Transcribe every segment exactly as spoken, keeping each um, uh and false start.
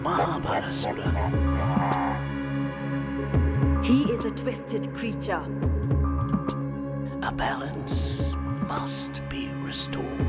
He is a twisted creature. A balance must be restored.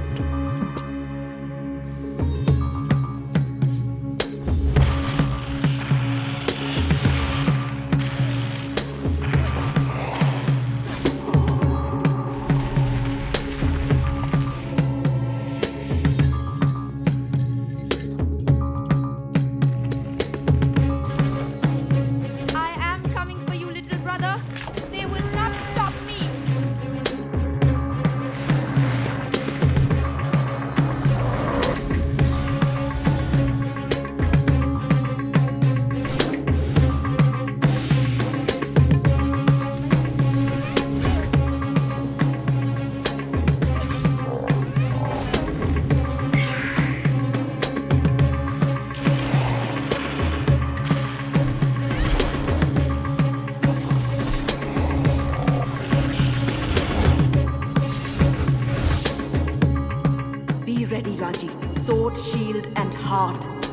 Be ready, Raji. Sword, shield, and heart.